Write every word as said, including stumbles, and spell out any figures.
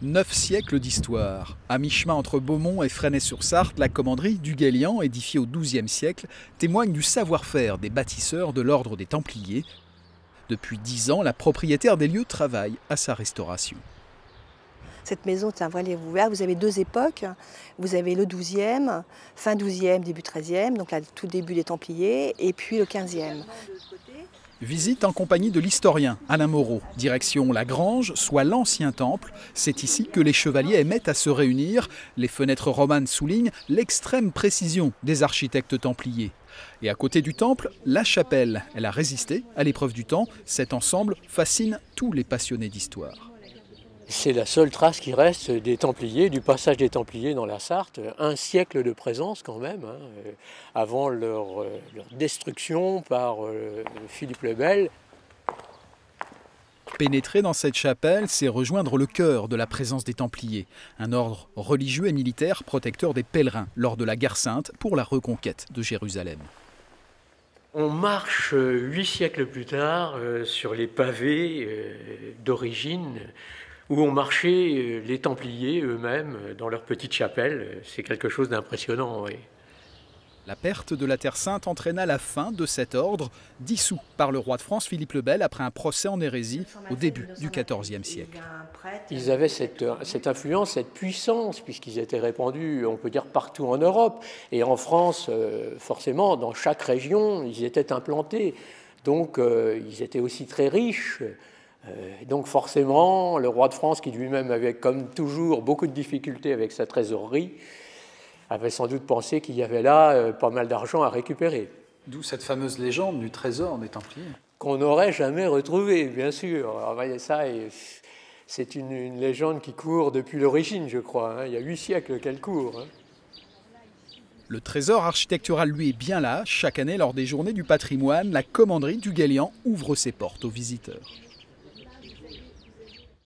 Neuf siècles d'histoire. À mi-chemin entre Beaumont et Fresnay-sur-Sarthe, la commanderie du Guélian, édifiée au douzième siècle, témoigne du savoir-faire des bâtisseurs de l'ordre des Templiers. Depuis dix ans, la propriétaire des lieux travaille à sa restauration. Cette maison est un voilier ouvert. Vous avez deux époques. Vous avez le douzième, fin douzième, début treizième, donc là, tout début des Templiers, et puis le quinzième. Visite en compagnie de l'historien Alain Moreau. Direction la Grange, soit l'ancien temple. C'est ici que les chevaliers aimaient à se réunir. Les fenêtres romanes soulignent l'extrême précision des architectes templiers. Et à côté du temple, la chapelle. Elle a résisté à l'épreuve du temps. Cet ensemble fascine tous les passionnés d'histoire. C'est la seule trace qui reste des Templiers, du passage des Templiers dans la Sarthe. Un siècle de présence quand même, hein, avant leur, leur destruction par euh, Philippe le Bel. Pénétrer dans cette chapelle, c'est rejoindre le cœur de la présence des Templiers, un ordre religieux et militaire protecteur des pèlerins lors de la guerre sainte pour la reconquête de Jérusalem. On marche huit siècles plus tard euh, sur les pavés euh, d'origine, où ont marché les Templiers eux-mêmes dans leur petite chapelle. C'est quelque chose d'impressionnant, oui. La perte de la Terre Sainte entraîna la fin de cet ordre, dissous par le roi de France Philippe le Bel après un procès en hérésie au début du quatorzième siècle. Ils avaient cette, cette influence, cette puissance, puisqu'ils étaient répandus, on peut dire, partout en Europe. Et en France, forcément, dans chaque région, ils étaient implantés. Donc, ils étaient aussi très riches. Euh, donc forcément, le roi de France, qui lui-même avait comme toujours beaucoup de difficultés avec sa trésorerie, avait sans doute pensé qu'il y avait là euh, pas mal d'argent à récupérer. D'où cette fameuse légende du trésor des Templiers. Qu'on n'aurait jamais retrouvé, bien sûr. Alors, voyez, ça, c'est une, une légende qui court depuis l'origine, je crois. Hein. Il y a huit siècles qu'elle court. Hein. Le trésor architectural, lui, est bien là. Chaque année, lors des journées du patrimoine, la commanderie du Guélian ouvre ses portes aux visiteurs.